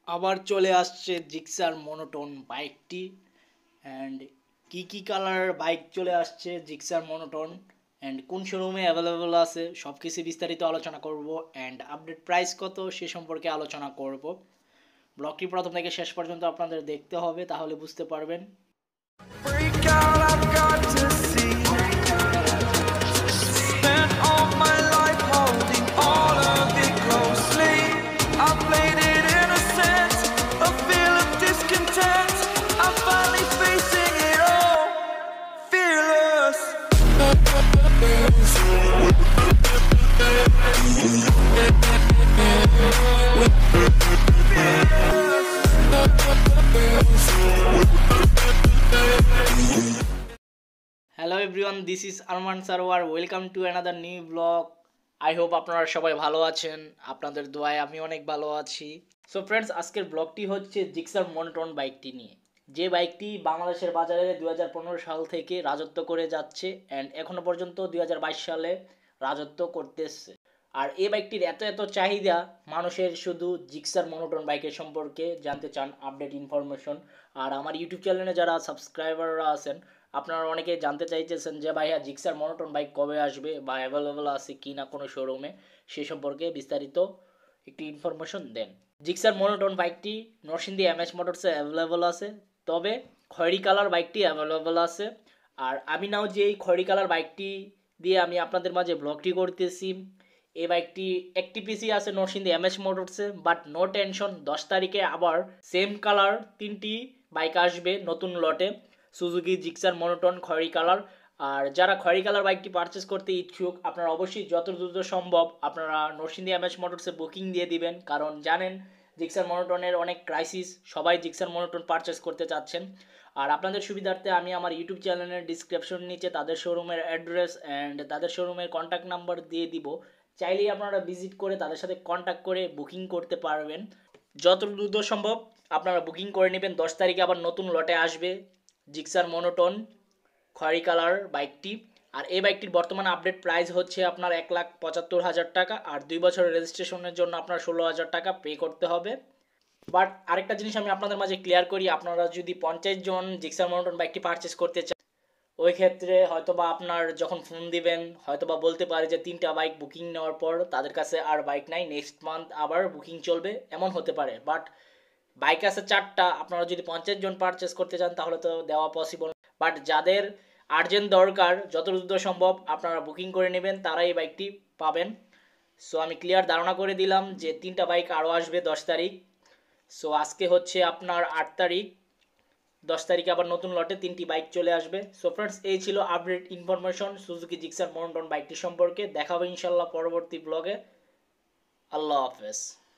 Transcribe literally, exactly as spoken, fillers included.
আবার চলে আসছে জিক্সার মনোটোন বাইকটি অ্যান্ড কি কি কালার বাইক চলে আসছে জিক্সার মনোটোন অ্যান্ড কোন শোরুমে অ্যাভেলেবল আছে সব কিছু বিস্তারিত আলোচনা করব অ্যান্ড আপডেট প্রাইস কত সে সম্পর্কে আলোচনা করব। ব্লগটি প্রথম থেকে শেষ পর্যন্ত আপনাদের দেখতে হবে, তাহলে বুঝতে পারবেন। Hello everyone, this is Arman Sarwar. Welcome to another new blog. I hope আপনারা সবাই ভালো আছেন, আপনাদের দোয়ায় আমি অনেক ভালো আছি। সো ফ্রেন্ডস, আজকের ব্লগটি হচ্ছে জিক্সার মনোটোন বাইকটি নিয়ে, যে বাইকটি বাংলাদেশের বাজারে দুই হাজার পনেরো সাল থেকে রাজত্ব করে যাচ্ছে অ্যান্ড এখনও পর্যন্ত দুই হাজার বাইশ সালে রাজত্ব করতেছে। আর এই বাইকটির এত এত চাহিদা, মানুষের শুধু জিক্সার মনোটোন বাইকের সম্পর্কে জানতে চান আপডেট ইনফরমেশন। আর আমার ইউটিউব চ্যানেলে যারা সাবস্ক্রাইবাররা আছেন, আপনারা অনেকে জানতে চাইতেছেন যে ভাইয়া জিক্সার মনোটোন বাইক কবে আসবে বা অ্যাভেলেবল আছে কি না কোনো শোরুমে, সে সম্পর্কে বিস্তারিত একটি ইনফরমেশন দেন। জিক্সার মনোটোন বাইকটি নরসিংদী এম এস মোটরসে অ্যাভেলেবল আছে, তবে খয়েরি কালার বাইকটি অ্যাভেলেবল আছে। আর আমি নাও যে এই খয়েরি কালার বাইকটি দিয়ে আমি আপনাদের মাঝে ব্লগটি করতেছি, এই বাইকটি একটি পিসি আছে নরসিংদী এম এস মোটরসে, বাট নো টেনশন, দশ তারিখে আবার সেম কালার তিনটি বাইক আসবে নতুন লটে, সুজুকি জিক্সার মনোটোন খয়েরি কালার। আর যারা খয়েরি কালার বাইকটি পারচেস করতে ইচ্ছুক, আপনারা অবশ্যই যত দ্রুত সম্ভব আপনারা নরসিংদী এম এস মোটরসে বুকিং দিয়ে দিবেন, কারণ জানেন জিক্সার মনোটোনের অনেক ক্রাইসিস, সবাই জিক্সার মনোটোন পারচেস করতে চাচ্ছেন। আর আপনাদের সুবিধার্থে আমি আমার ইউটিউব চ্যানেলের ডিসক্রিপশন নিচে তাদের শোরুমের অ্যাড্রেস অ্যান্ড তাদের শোরুমের কন্ট্যাক্ট নাম্বার দিয়ে দিব, চাইলেই আপনারা ভিজিট করে তাদের সাথে কন্ট্যাক্ট করে বুকিং করতে পারবেন। যত দ্রুত সম্ভব আপনারা বুকিং করে নেবেন। দশ তারিখে আবার নতুন লটে আসবে জিক্সার মনোটোন খয়েরি কালার বাইকটি। আর এই বাইকটির বর্তমান আপডেট প্রাইস হচ্ছে আপনার এক লাখ পঁচাত্তর হাজার টাকা, আর দুই বছরের রেজিস্ট্রেশনের জন্য আপনার ষোলো হাজার টাকা পে করতে হবে। বাট আরেকটা জিনিস আমি আপনাদের মাঝে ক্লিয়ার করি, আপনারা যদি পঞ্চাশ জন জিক্সার মনোটোন বাইকটি পারচেস করতে চান, ওই ক্ষেত্রে হয়তোবা আপনার যখন ফোন দিবেন হয়তোবা বলতে পারে যে তিনটা বাইক বুকিং নেওয়ার পর তাদের কাছে আর বাইক নাই, নেক্সট মান্থ আবার বুকিং চলবে, এমন হতে পারে। বাট বাইক আছে চারটা, আপনারা যদি পঞ্চাশ জন পারচেস করতে চান তাহলে তো দেওয়া পসিবল। বাট যাদের আর্জেন্ট দরকার, যত দ্রুত সম্ভব আপনারা বুকিং করে নেবেন, তারাই এই বাইকটি পাবেন। সো আমি ক্লিয়ার ধারণা করে দিলাম যে তিনটা বাইক আরও আসবে দশ তারিখ। সো আজকে হচ্ছে আপনার আট তারিখ, দশ তারিখে আবার নতুন লটে তিনটি বাইক চলে আসবে। সো ফ্রেন্ডস, এই ছিল update information Suzuki Gixxer monotone বাইকটি সম্পর্কে। দেখা হবে ইনশাল্লাহ পরবর্তী ব্লগে। আল্লাহ হাফেজ।